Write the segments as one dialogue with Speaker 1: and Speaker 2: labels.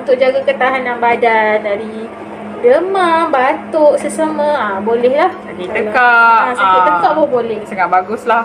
Speaker 1: untuk jaga ketahanan badan dari demam, batuk, sesama. Boleh lah.
Speaker 2: Sakit tekak.
Speaker 1: Sakit tekak pun boleh.
Speaker 2: Sangat bagus lah.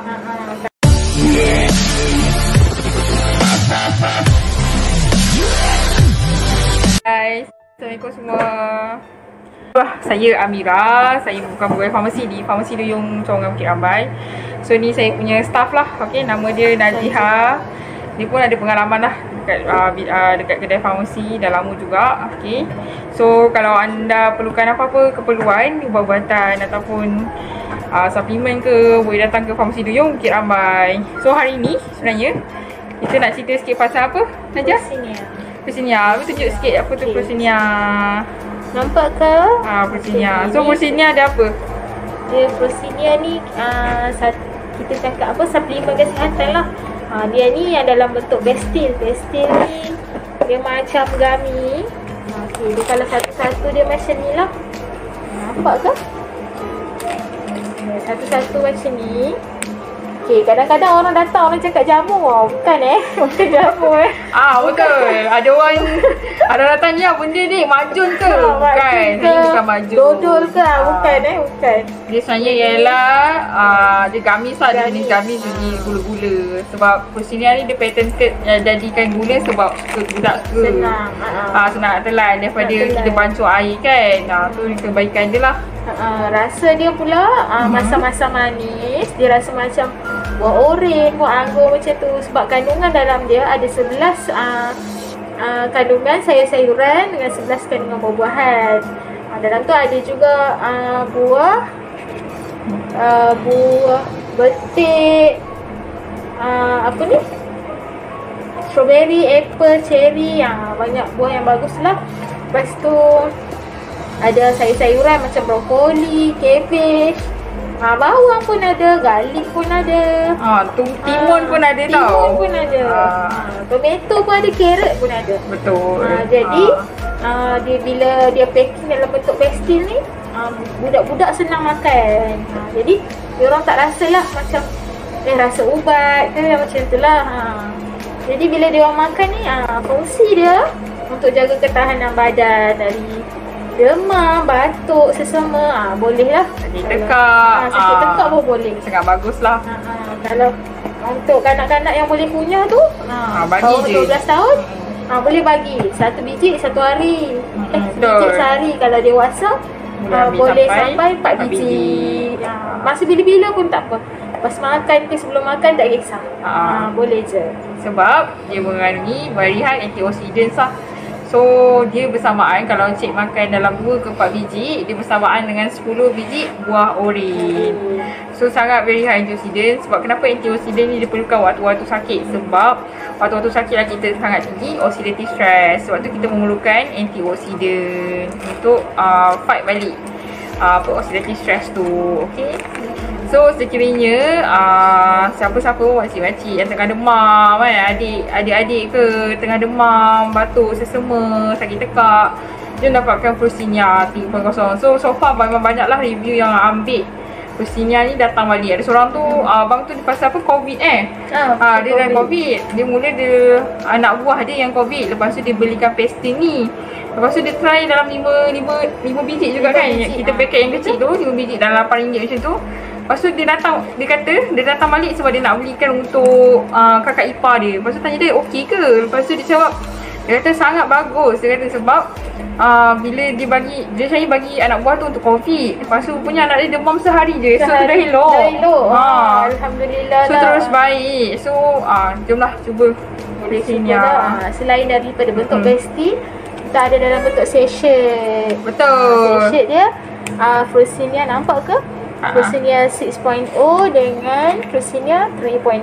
Speaker 2: Guys, Assalamualaikum semua. Saya Amira. Saya bukan pegawai farmasi di Farmasi Duyung Cawangan Bukit Rambai. So ni saya punya staff lah. Okay, nama dia Naziha. Dia pun ada pengalaman lah dekat kedai farmasi dah lama juga. Okay, so kalau anda perlukan apa-apa keperluan ubat-ubatan ataupun suplemen ke, boleh datang ke Farmasi Duyung Bukit Rambai. So hari ni sebenarnya kita nak cerita sikit pasal apa, Najah? Prosinia. Tunjuk sikit apa tu Prosinia.
Speaker 1: Nampak ke?
Speaker 2: Prosinia. So Prosinia ada apa?
Speaker 1: Dia Prosinia ni kita cakap apa, suplemen kesihatan lah. Dia ni yang dalam bentuk pastil. Pastil ni dia macam gummy. Okey, dia kalau satu-satu dia macam ni lah. Nampak ke? Satu-satu macam ni. Okey, kadang-kadang orang datang, orang cakap jamu. Bukan bukan jamu
Speaker 2: Betul. Ada datang ni benda ni majun ke? Bukan. Ini bukan majun.
Speaker 1: Dodol ke? Bukan Bukan.
Speaker 2: Dia sebenarnya ialah dia gamis lah. Dia jenis gamis, jenis gula-gula. Sebab Prosinia ni dia patented jadikan gula sebab budak suka. Senang. Senang nak telan daripada kita bancuh air kan. Tu kebaikan dia lah.
Speaker 1: Rasa dia pula masa-masa manis. Dia rasa macam buah oren, buah anggur macam tu. Sebab kandungan dalam dia ada 11 kandungan sayur-sayuran dengan 11 kandungan buah-buahan. Dalam tu ada juga buah betik, apa ni, strawberry, apple, cherry. Banyak buah yang bagus lah. Lepas tu ada sayur-sayuran macam brokoli, cabbage, bawang pun ada, garlic pun ada,
Speaker 2: timun pun ada tau.
Speaker 1: Timun pun ada. Tomato pun ada, carrot pun ada.
Speaker 2: Betul.
Speaker 1: Jadi dia bila dia packing dalam bentuk pastil ni, budak-budak senang makan. Jadi dia orang tak rasalah macam rasa ubat ke macam tu lah. Jadi bila dia orang makan ni, fungsi dia untuk jaga ketahanan badan dari demam, batuk, sesama. Boleh lah.
Speaker 2: Sakit tekak.
Speaker 1: Sakit tekak pun boleh.
Speaker 2: Sangat bagus lah.
Speaker 1: Kalau untuk kanak-kanak yang boleh kunyah tu,
Speaker 2: bagi je
Speaker 1: 12 tahun, boleh bagi 1 biji 1 hari. 1 biji sehari. Kalau dewasa boleh sampai 4 biji. Masa bila-bila pun tak apa. Lepas makan ke sebelum makan tak kisah. Boleh je.
Speaker 2: Sebab dia mengandungi very high antioxidants lah. So dia bersamaan kalau cik makan dalam 2 ke 4 biji, dia bersamaan dengan 10 biji buah oren. So sangat very high antioxidant. Sebab kenapa antioxidant ni diperlukan waktu-waktu sakit? Sebab waktu-waktu sakit lah kita sangat tinggi oxidative stress. Sebab tu kita memerlukan antioxidant untuk fight balik oxidative stress tu. Okay. So sekiranya siapa-siapa, makcik-makcik yang tengah demam kan, adik-adik ke tengah demam, batuk, sesama, sakit tekak, dia dapatkan Prosinia 3.0. So far memang banyaklah review yang ambil Prosinia ni datang balik. Ada seorang tu, abang tu pasal apa, COVID dia dah COVID. Dia mula dia anak buah dia yang COVID. Lepas tu dia belikan pastil ni. Lepas tu dia try dalam 5 biji juga kan. Kita paket yang kecil tu 5 biji dalam RM8 macam tu. Lepas tu dia datang balik sebab dia nak belikan untuk kakak ipar dia. Lepas tu tanya dia okey ke? Lepas tu dia jawab, dia kata sangat bagus. Dia kata sebab bila dia bagi anak buah tu untuk COVID. Lepas tu punya anak dia demam sehari je. So dah elok.
Speaker 1: Alhamdulillah.
Speaker 2: So terus baik. So jomlah cuba Prosinia.
Speaker 1: Selain daripada bentuk pastil, kita ada dalam bentuk sachet.
Speaker 2: Betul.
Speaker 1: Sachet dia Prosinia, nampak ke? Prosinia 6.0 dengan Prosinia 3.0.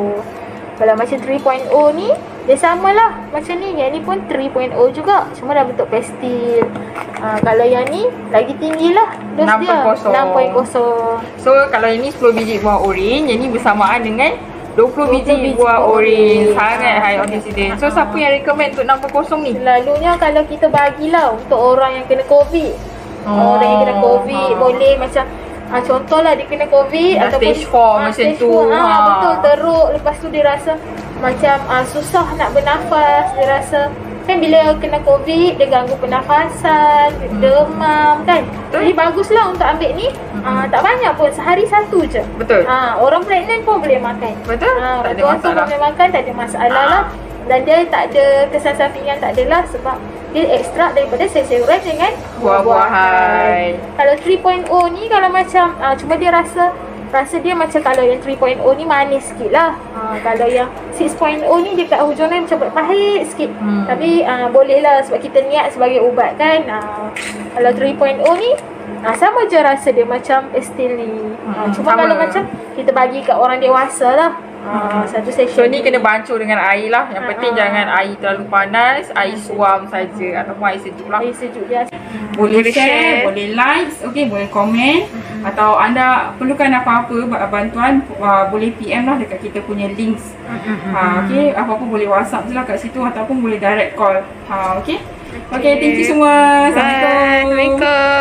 Speaker 1: Kalau macam 3.0 ni, dia samalah macam ni. Yang ni pun 3.0 juga, cuma dalam bentuk pastil. Kalau yang ni lagi tinggi lah dos dia, 6.0.
Speaker 2: So kalau yang ni 10 biji buah oren, yang ni bersamaan dengan 20 biji buah oren. Sangat high antioxidant. So siapa yang recommend untuk 6.0 ni?
Speaker 1: Selalunya kalau kita bagilah untuk orang yang kena COVID. Orang yang kena COVID boleh macam contohlah dia kena COVID
Speaker 2: dah
Speaker 1: ataupun
Speaker 2: stage 4 macam tu.
Speaker 1: Betul, teruk. Lepas tu dia rasa macam susah nak bernafas. Dia rasa Kan bila kena COVID, dia ganggu pernafasan, demam kan. Jadi baguslah untuk ambil ni. Tak banyak pun, sehari 1 je.
Speaker 2: Betul.
Speaker 1: Orang pregnant pun boleh makan.
Speaker 2: Betul. Tak ada
Speaker 1: Orang
Speaker 2: masalah.
Speaker 1: boleh makan, tak ada masalah lah. Dan dia tak ada kesan sampingan, tak adalah sebab dia ekstrak daripada sayur-sayuran dengan
Speaker 2: Buah-buahan.
Speaker 1: Kalau 3.0 ni kalau macam cuma dia rasa dia macam kalau yang 3.0 ni manis sikit lah. Kalau yang 6.0 ni dia kat hujung ni macam pahit sikit. Tapi boleh lah sebab kita niat sebagai ubat kan. Kalau 3.0 ni sama je rasa dia macam Estil ni. Cuma
Speaker 2: sama.
Speaker 1: kalau macam kita bagi kat orang dewasa lah. Satu
Speaker 2: So
Speaker 1: session
Speaker 2: ni kena bancur dengan air lah. Yang penting jangan air terlalu panas, air suam saja ataupun air sejuk lah.
Speaker 1: air sejuk je.
Speaker 2: Boleh share, boleh like, okay, boleh komen. Atau anda perlukan apa-apa bantuan, boleh PM lah dekat kita punya links. Okay, apa-apa boleh WhatsApp je lah kat situ ataupun boleh direct call. Okay, thank you semua. Assalamualaikum.
Speaker 1: Assalamualaikum.